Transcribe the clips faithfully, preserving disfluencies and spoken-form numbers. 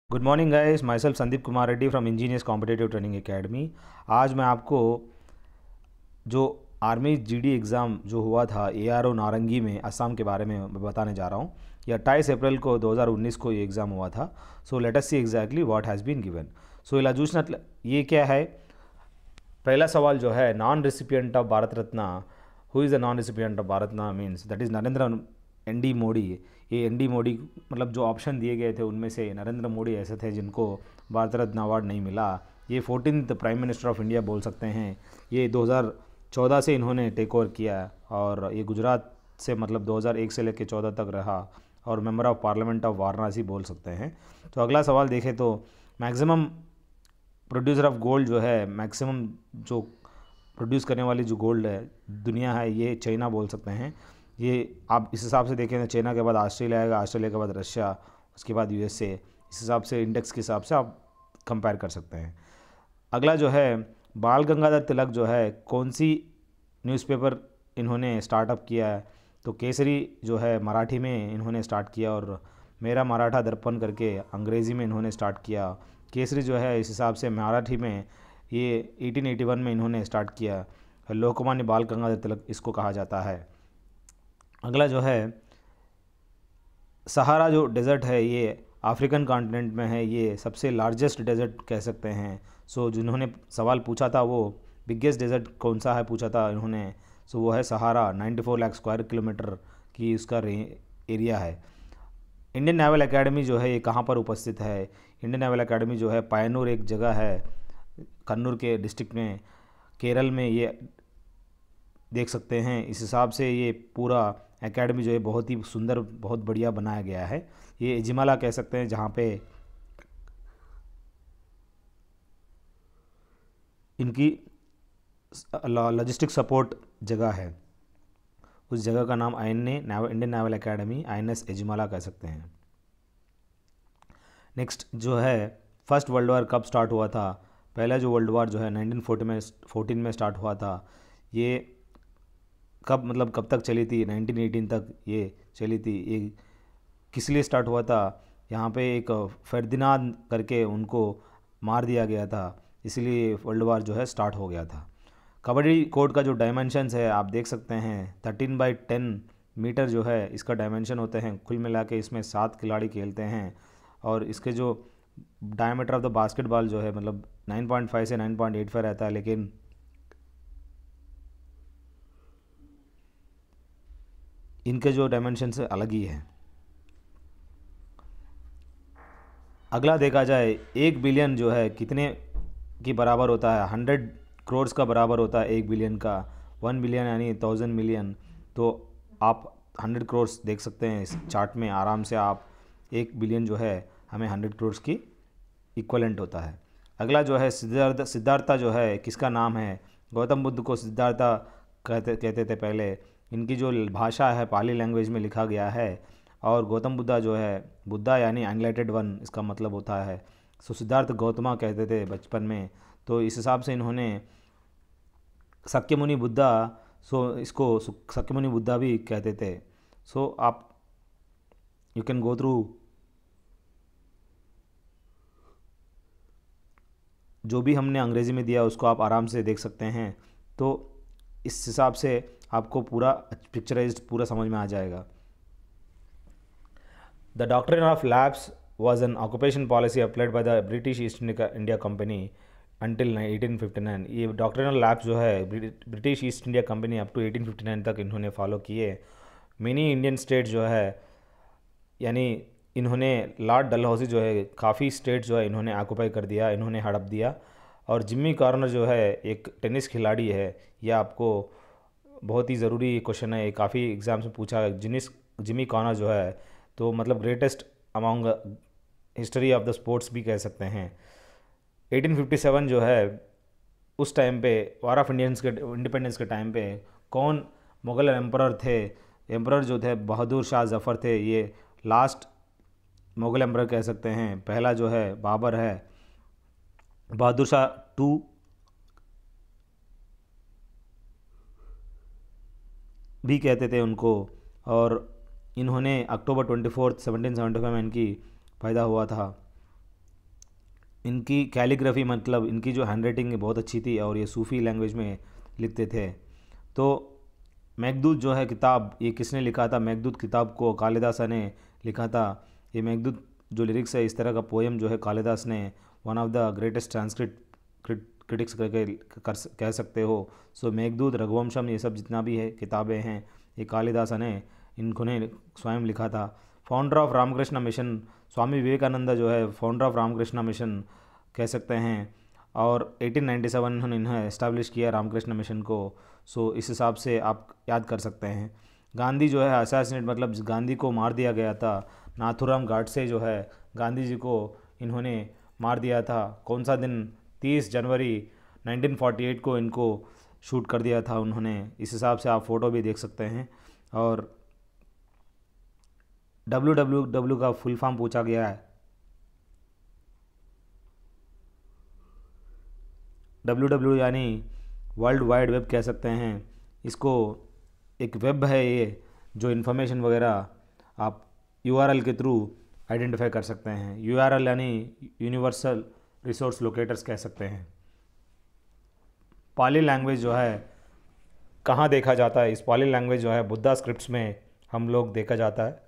Good morning guys, myself Sandeep Kumar Reddy from engineers competitive training academy. आज मैं आपको जो आर्मी जीडी एग्ज़ाम जो हुआ था एआरओ नारंगी में असम के बारे में बताने जा रहा हूँ। यह अट्ठाईस अप्रैल को दो हज़ार उन्नीस को ये एग्ज़ाम हुआ था। So let us see exactly what has been given. So इला चूసిన ये क्या है। पहला सवाल जो है, non recipient of Bharat Ratna, who is the non recipient of Bharat Ratna means that is Narendra N D Modi. ये एन डी मोदी मतलब जो ऑप्शन दिए गए थे उनमें से नरेंद्र मोदी ऐसे थे जिनको भारत रत्न अवार्ड नहीं मिला। ये fourteenth prime minister of India बोल सकते हैं। ये दो हज़ार चौदह से इन्होंने टेक ओवर किया और ये गुजरात से मतलब दो हज़ार एक से लेकर चौदह तक रहा और member of parliament of Varanasi बोल सकते हैं। तो अगला सवाल देखें तो मैक्सिमम प्रोड्यूसर ऑफ गोल्ड जो है, मैक्सिमम जो प्रोड्यूस करने वाली जो गोल्ड है दुनिया है, ये चाइना बोल सकते हैं। ये आप इस हिसाब से देखें तो चाइना के बाद ऑस्ट्रेलिया आएगा, ऑस्ट्रेलिया के बाद रशिया, उसके बाद यूएसए। इस हिसाब से इंडेक्स के हिसाब से आप कंपेयर कर सकते हैं। अगला जो है, बाल गंगाधर तिलक जो है कौन सी न्यूज़पेपर इन्होंने स्टार्टअप किया है। तो केसरी जो है मराठी में इन्होंने स्टार्ट किया और मेरा मराठा दर्पण करके अंग्रेज़ी में इन्होंने स्टार्ट किया। केसरी जो है इस हिसाब से मराठी में ये अठारह सौ इक्यासी में इन्होंने स्टार्ट किया। लोकमान्य बाल गंगाधर तिलक इसको कहा जाता है। अगला जो है, सहारा जो डेज़र्ट है ये अफ्रीकन कॉन्टिनेंट में है, ये सबसे लार्जेस्ट डेज़र्ट कह सकते हैं। सो जिन्होंने सवाल पूछा था वो बिगेस्ट डेज़र्ट कौन सा है पूछा था इन्होंने, सो वो है सहारा। चौरानवे लाख स्क्वायर किलोमीटर की उसका एरिया है। इंडियन नेवल एकेडमी जो है ये कहाँ पर उपस्थित है। इंडियन नेवल एकेडमी जो है पायनूर एक जगह है कन्नूर के डिस्ट्रिक्ट में, केरल में ये देख सकते हैं। इस हिसाब से ये पूरा एकेडमी जो है बहुत ही सुंदर, बहुत बढ़िया बनाया गया है। ये एजिमाला कह सकते हैं जहाँ पे इनकी लॉजिस्टिक सपोर्ट जगह है। उस जगह का नाम I N A Indian naval academy I N S Ezhimala कह सकते हैं। नेक्स्ट जो है, फर्स्ट वर्ल्ड वार कब स्टार्ट हुआ था। पहला जो वर्ल्ड वार जो है नाइनटीन फोर्टी में फोर्टीन में स्टार्ट हुआ था। ये कब मतलब कब तक चली थी, नाइनटीन एटीन तक ये चली थी। ये किस लिए स्टार्ट हुआ था, यहाँ पे एक फर्दिनांद करके उनको मार दिया गया था, इसलिए वर्ल्ड वार जो है स्टार्ट हो गया था। कबड्डी कोर्ट का जो डायमेंशंस है आप देख सकते हैं, थर्टीन बाई टेन मीटर जो है इसका डायमेंशन होते हैं। कुल मिला के इसमें सात खिलाड़ी खेलते हैं और इसके जो डायमीटर ऑफ द बास्केटबॉल जो है मतलब नाइन पॉइंट फाइव से नाइन पॉइंट एट फाइव रहता है, लेकिन इनके जो डायमेंशन से अलग ही है। अगला देखा जाए, एक बिलियन जो है कितने की बराबर होता है। हंड्रेड करोड़ का बराबर होता है एक बिलियन का। वन बिलियन यानी थाउजेंड मिलियन। तो आप हंड्रेड करोड़ देख सकते हैं इस चार्ट में आराम से। आप एक बिलियन जो है हमें हंड्रेड करोड़ की इक्वलेंट होता है। अगला जो है, सिद्धार्थ सिद्धार्था जो है किसका नाम है। गौतम बुद्ध को सिद्धार्था कहते कहते थे पहले। इनकी जो भाषा है पाली लैंग्वेज में लिखा गया है। और गौतम बुद्धा जो है, बुद्धा यानी एनलाइटेड वन इसका मतलब होता है। सो सिद्धार्थ गौतमा कहते थे बचपन में। तो इस हिसाब से इन्होंने सक्यमुनि बुद्धा, सो इसको सक्यमुनि बुद्धा भी कहते थे। सो आप यू कैन गो थ्रू जो भी हमने अंग्रेज़ी में दिया उसको आप आराम से देख सकते हैं। तो इस हिसाब से आपको पूरा पिक्चराइज्ड पूरा समझ में आ जाएगा। The doctrine of lapse was an occupation policy applied by the British East India Company until eighteen fifty nine. ये डॉक्ट्रिनल लैब्स जो है British East India Company up to eighteen fifty nine तक इन्होंने फॉलो किए। Mini Indian state जो है यानी इन्होंने लॉर्ड डलहौसी जो है काफ़ी स्टेट जो है इन्होंने ऑक्यूपाई कर दिया, इन्होंने हड़प दिया। और जिम्मी कॉर्नर जो है एक टेनिस खिलाड़ी है। यह आपको बहुत ही ज़रूरी क्वेश्चन है, काफ़ी एग्जाम्स में पूछा है। जिनिस जिम्मी कॉर्नर जो है तो मतलब greatest among history of the sports भी कह सकते हैं। एटीन फिफ्टी सेवन जो है उस टाइम पे वार ऑफ इंडियंस के इंडिपेंडेंस के टाइम पे कौन मुग़ल एम्परर थे। एम्परर जो थे बहादुर शाह जफ़र थे। ये लास्ट मुग़ल एम्परर कह सकते हैं। पहला जो है बाबर है, बहादुर शाह टू भी कहते थे उनको। और इन्होंने October twenty fourth seventeen seventy five में इनकी पैदा हुआ था। इनकी कैलीग्राफी मतलब इनकी जो हैंड राइटिंग है बहुत अच्छी थी और ये सूफ़ी लैंग्वेज में लिखते थे। तो मेघदूत जो है किताब, ये किसने लिखा था? मेघदूत किताब को कालिदास ने लिखा था। ये मेघदूत जो लिरिक्स है, इस तरह का पोएम जो है कालिदास ने one of the greatest Sanskrit critics करके कर कह सकते हो। सो मेघदूत, रघुवंशम, ये सब जितना भी है किताबें हैं, ये कालिदास ने इनको ने स्वयं लिखा था। Founder of Ramakrishna Mission, Swami Vivekananda जो है फाउंडर ऑफ रामकृष्ण मिशन कह सकते हैं। और अठारह सौ सत्तानवे में इन्हें इस्टेब्लिश किया रामकृष्ण मिशन को। सो इस हिसाब से आप याद कर सकते हैं। गांधी जो है असैसिनेट मतलब गांधी को मार दिया गया था। नाथुराम गाडसे जो है गांधी जी को इन्होंने मार दिया था। कौन सा दिन? तीस जनवरी उन्नीस सौ अड़तालीस को इनको शूट कर दिया था उन्होंने। इस हिसाब से आप फ़ोटो भी देख सकते हैं। और डब्ल्यू डब्ल्यू डब्ल्यू का फुल फॉर्म पूछा गया है। डब्ल्यू डब्ल्यू यानी वर्ल्ड वाइड वेब कह सकते हैं इसको। एक वेब है ये, जो इन्फॉर्मेशन वगैरह आप यूआरएल के थ्रू आइडेंटिफाई कर सकते हैं। यूआरएल यानी यूनिवर्सल रिसोर्स लोकेटर्स कह सकते हैं। पाली लैंग्वेज जो है कहाँ देखा जाता है? इस पाली लैंग्वेज जो है बुद्धा स्क्रिप्ट्स में हम लोग देखा जाता है।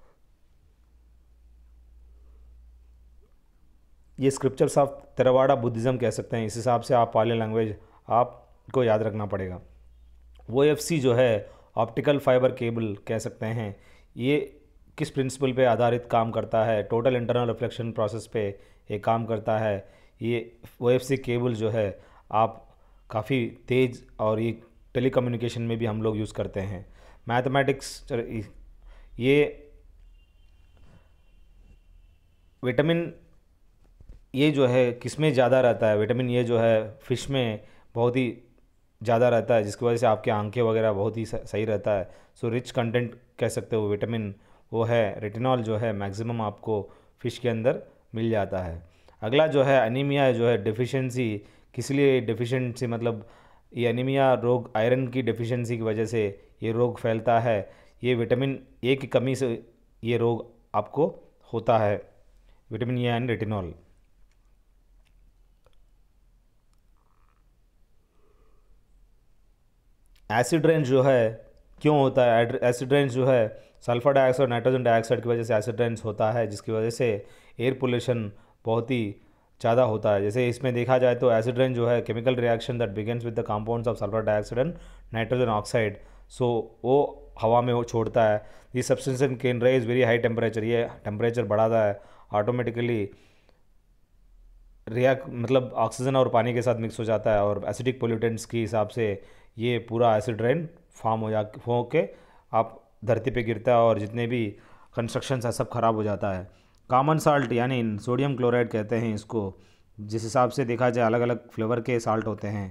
ये स्क्रिप्चर्स ऑफ तेरावाड़ा बुद्धिज़्म कह सकते हैं। इस हिसाब से आप पाली लैंग्वेज आपको याद रखना पड़ेगा। वो एफ सी जो है ऑप्टिकल फाइबर केबल कह सकते हैं। ये किस प्रिंसिपल पे आधारित काम करता है? टोटल इंटरनल रिफ्लेक्शन प्रोसेस पे ये काम करता है। ये ओ एफ सी केबल जो है आप काफ़ी तेज़, और ये टेलीकम्युनिकेशन में भी हम लोग यूज़ करते हैं। मैथमेटिक्स, ये विटामिन ये जो है किस में ज़्यादा रहता है? विटामिन ये जो है फ़िश में बहुत ही ज़्यादा रहता है, जिसकी वजह से आपके आंखें वगैरह बहुत ही सही रहता है। सो रिच कंटेंट कह सकते हो विटामिन वो है। रेटिनॉल जो है मैक्सिमम आपको फ़िश के अंदर मिल जाता है। अगला जो है एनीमिया जो है डिफिशिएंसी। किस लिए डिफिशिएंसी? मतलब ये एनीमिया रोग आयरन की डिफिशिएंसी की वजह से ये रोग फैलता है। ये विटामिन ए की कमी से ये रोग आपको होता है। Vitamin A and retinol. Acid rain जो है क्यों होता है? एसिड रेन जो है सल्फर डाइऑक्साइड, नाइट्रोजन डाइऑक्साइड की वजह से एसिड रेन होता है, जिसकी वजह से एयर पोल्यूशन बहुत ही ज़्यादा होता है। जैसे इसमें देखा जाए तो एसिड रेन जो है chemical reaction that begins with the compounds of sulphur dioxide and nitrogen oxide. So वो हवा में वो छोड़ता है। This substance can raise very high temperature. ये टेम्परेचर बढ़ाता है ऑटोमेटिकली, रिएक्ट मतलब ऑक्सीजन और पानी के साथ मिक्स हो जाता है, और एसिडिक पोल्यूटेंट्स के हिसाब से ये पूरा एसिड रेन फॉर्म हो जा हो के आप धरती पे गिरता है, और जितने भी कंस्ट्रक्शंस है सब खराब हो जाता है। कॉमन साल्ट यानी सोडियम क्लोराइड कहते हैं इसको। जिस हिसाब से देखा जाए अलग अलग फ्लेवर के साल्ट होते हैं।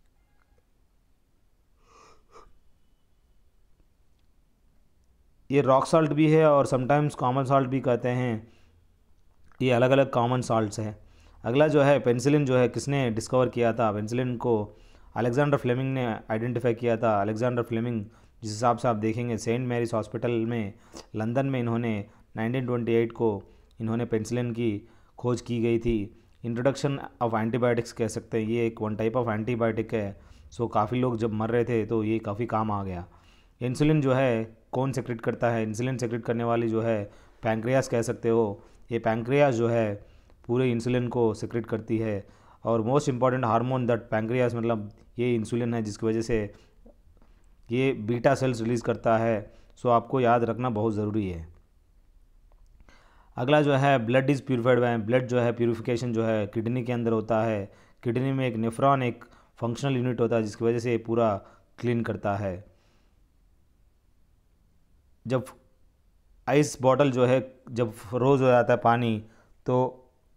ये रॉक साल्ट भी है और समटाइम्स कॉमन साल्ट भी कहते हैं। ये अलग अलग कॉमन साल्ट्स हैं। अगला जो है पेनिसिलिन जो है किसने डिस्कवर किया था? पेनिसिलिन को अलेक्जेंडर फ्लेमिंग ने आइडेंटिफाई किया था। अलेक्जेंडर फ्लेमिंग, जिस हिसाब से आप देखेंगे सेंट मैरीज हॉस्पिटल में लंदन में इन्होंने नाइनटीन ट्वेंटी एट को इन्होंने पेनिसिलिन की खोज की गई थी। इंट्रोडक्शन ऑफ एंटीबायोटिक्स कह सकते हैं। ये एक वन टाइप ऑफ एंटीबायोटिक है। सो काफ़ी लोग जब मर रहे थे तो ये काफ़ी काम आ गया। इंसुलिन जो है कौन सेक्रेट करता है? इंसुलिन सेक्रेट करने वाली जो है पैंक्रियास कह सकते हो। ये पैंक्रियास जो है पूरे इंसुलिन को सेक्रेट करती है। और most important hormone that pancreas मतलब ये इंसुलिन है, जिसकी वजह से ये बीटा सेल्स रिलीज़ करता है। सो आपको याद रखना बहुत ज़रूरी है। अगला जो है blood is purified by. Blood जो है प्यूरिफिकेशन जो है किडनी के अंदर होता है। किडनी में एक नेफ्रॉन एक फंक्शनल यूनिट होता है, जिसकी वजह से ये पूरा क्लीन करता है। जब आइस बॉटल जो है जब रोज़ हो जाता है पानी, तो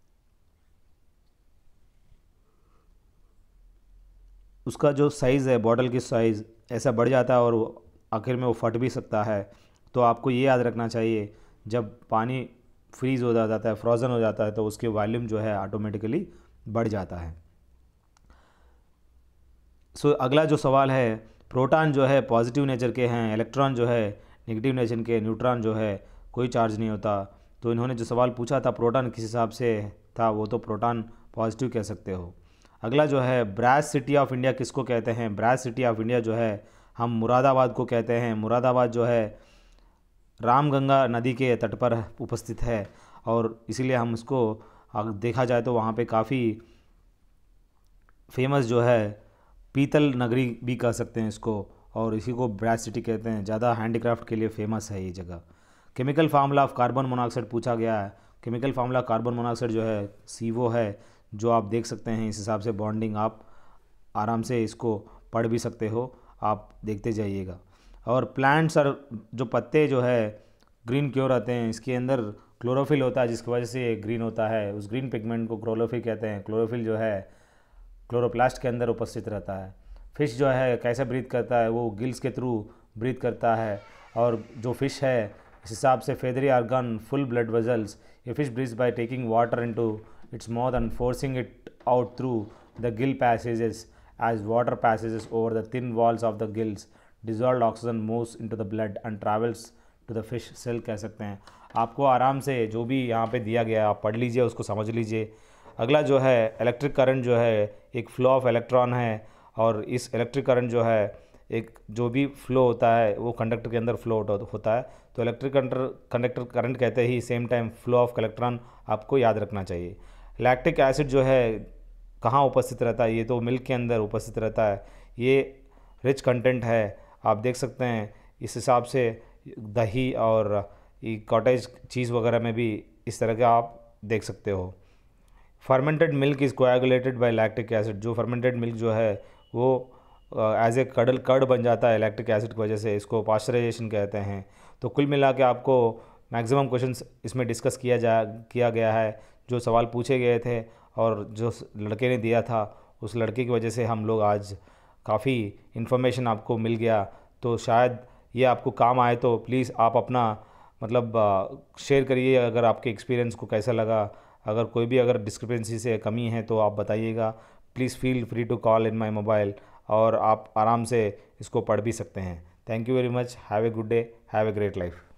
उसका जो साइज़ है बॉटल की साइज़ ऐसा बढ़ जाता है और आखिर में वो फट भी सकता है। तो आपको ये याद रखना चाहिए, जब पानी फ्रीज़ हो जाता है, फ्रोज़न हो जाता है, तो उसके वॉल्यूम जो है ऑटोमेटिकली बढ़ जाता है। सो so, अगला जो सवाल है, प्रोटॉन जो है पॉजिटिव नेचर के हैं, इलेक्ट्रॉन जो है नेगेटिव नेचर के, न्यूट्रॉन जो है कोई चार्ज नहीं होता। तो इन्होंने जो सवाल पूछा था प्रोटॉन किस हिसाब से था वो तो प्रोटॉन पॉजिटिव कह सकते हो। अगला जो है ब्रास सिटी ऑफ इंडिया किसको कहते हैं? ब्रास सिटी ऑफ इंडिया जो है हम मुरादाबाद को कहते हैं। मुरादाबाद जो है रामगंगा नदी के तट पर उपस्थित है और इसीलिए हम उसको अगर देखा जाए तो वहाँ पे काफ़ी फेमस जो है पीतल नगरी भी कह सकते हैं इसको, और इसी को ब्रास सिटी कहते हैं। ज़्यादा हैंडीक्राफ्ट के लिए फेमस है ये जगह। Chemical formula of carbon monoxide पूछा गया है। केमिकल फार्मूला कार्बन मोनोऑक्साइड जो है सी ओ है, जो आप देख सकते हैं। इस हिसाब से बॉन्डिंग आप आराम से इसको पढ़ भी सकते हो, आप देखते जाइएगा। और प्लांट्स और जो पत्ते जो है ग्रीन क्यों रहते हैं? इसके अंदर क्लोरोफिल होता है जिसकी वजह से ये ग्रीन होता है। उस ग्रीन पिगमेंट को क्लोरोफिल कहते हैं। क्लोरोफिल जो है क्लोरोप्लास्ट के अंदर उपस्थित रहता है। फिश जो है कैसे ब्रीथ करता है? वो गिल्स के थ्रू ब्रीथ करता है। और जो फिश है इस हिसाब से feathery organ full blood vessels, ये fish breathes by taking water into its mouth and forcing it out through the gill passages as water passes over the thin walls of the gills, dissolved oxygen moves into the blood and travels to the fish cell कह सकते हैं। आपको आराम से जो भी यहाँ पे दिया गया है आप पढ़ लीजिए, उसको समझ लीजिए। अगला जो है इलेक्ट्रिक करंट जो है एक फ्लो ऑफ इलेक्ट्रॉन है, और इस इलेक्ट्रिक करंट जो है एक जो भी फ्लो होता है वो कंडक्टर के अंदर फ्लो होता है। तो इलेक्ट्रिक कंडक्टर कंडक्टर करंट कहते ही same time flow of electron आपको याद रखना चाहिए। लैक्टिक एसिड जो है कहाँ उपस्थित रहता है? ये तो मिल्क के अंदर उपस्थित रहता है। ये रिच कंटेंट है, आप देख सकते हैं। इस हिसाब से दही और ये कॉटेज चीज़ वगैरह में भी इस तरह का आप देख सकते हो। Fermented milk is coagulated by lactic acid. जो फर्मेंटेड मिल्क जो है वो एज ए कडल कर्ड बन जाता है लैक्टिक एसिड की वजह से, इसको पास्चराइजेशन कहते हैं। तो कुल मिला के आपको मैक्सिमम क्वेश्चंस इसमें डिस्कस किया जा किया गया है। जो सवाल पूछे गए थे और जो लड़के ने दिया था उस लड़के की वजह से हम लोग आज काफ़ी इन्फॉर्मेशन आपको मिल गया। तो शायद ये आपको काम आए, तो प्लीज़ आप अपना मतलब शेयर करिए अगर आपके एक्सपीरियंस को कैसा लगा। अगर कोई भी अगर डिस्क्रिपेंसी से कमी है तो आप बताइएगा। Please feel free to call in my mobile, और आप आराम से इसको पढ़ भी सकते हैं। Thank you very much. Have a good day, have a great life.